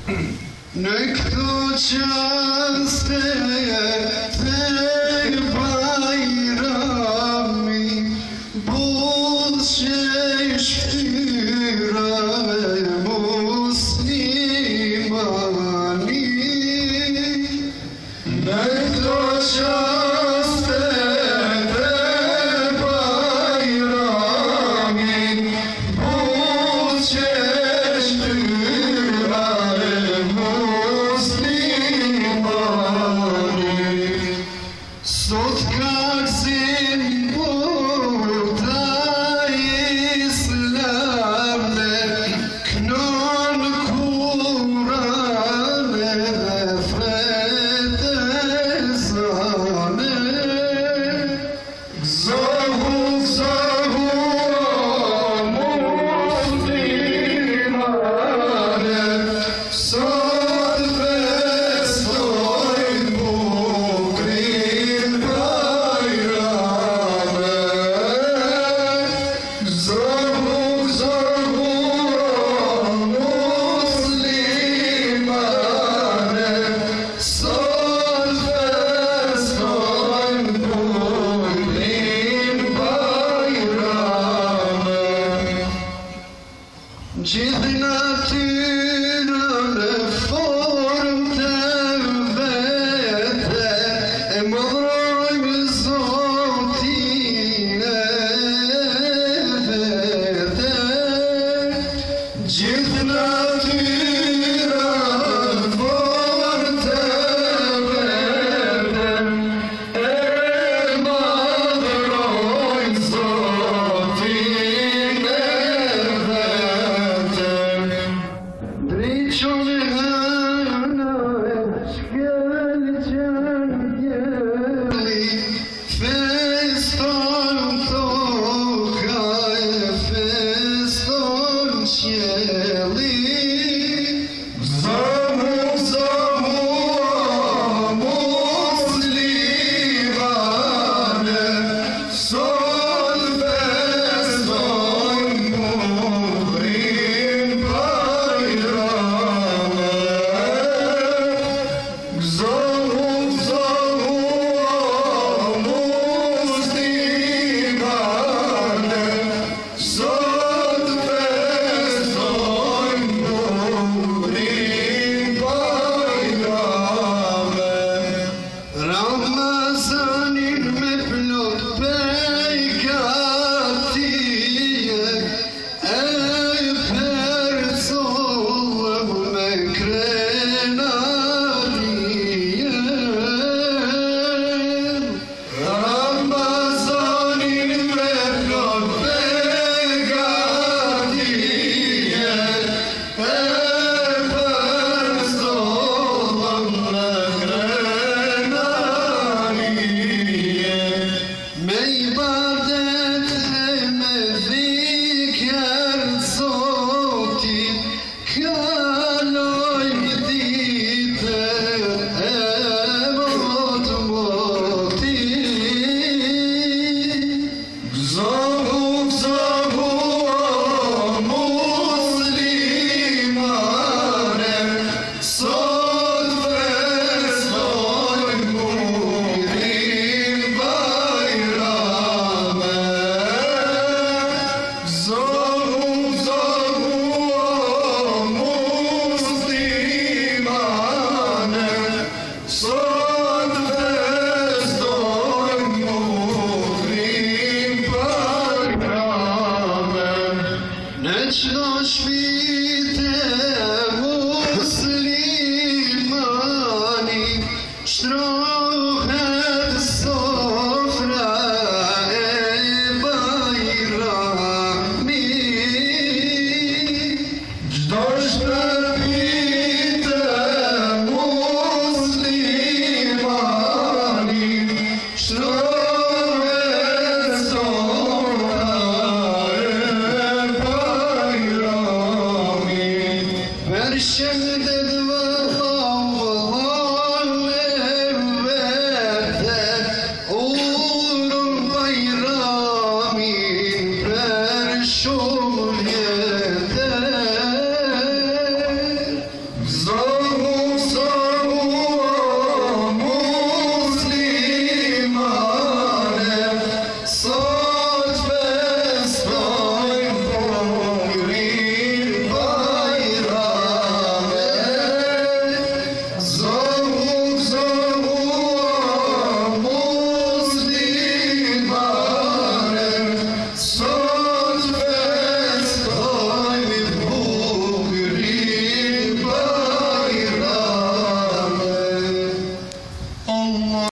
Nek dočaste te bayrami, bulşeş püre muslimani. Nek dočaste te bayrami, bulşeş püre muslimani. Sot kak zimburda İslam'le knon Kur'an'e nefret ezane. Zahuk zahuk muslimane, sot festoy bukrin bayrame. Zahuk zahuk muslimane, sot festoy bukrin bayrame. Gjithna tyrën forte vete, e mëdhrojmë Zotin e vete. Gjithna tyrën forte vete, e mëdhrojmë Zotin e vete. Driçon hana shkel gjeli, feston toka e feston qieli. Zahuk zahuk muslimane, sot feston bukrin bayrame. Zahuk zahuk muslimane, sot feston bukrin bayrame. Ramazanin me plot bekatije, e percollëm me krenarije. Ramazanin me plot bekatije, e percollëm me krenarije. Me ibadet e me dhikër Zotit, kalojmë ditën e mot-motit. Zahuk zahuk muslimane, sot festojmë bukrin bayrame. Zahuk zahuk muslimane, sot festojmë bukrin bayrame. Në çdo shtëpi muslimani, shtrohet sofra e bayramit. Çdo shtëpi muslimani, shtrohet sofra e bayramit. Verşemde dua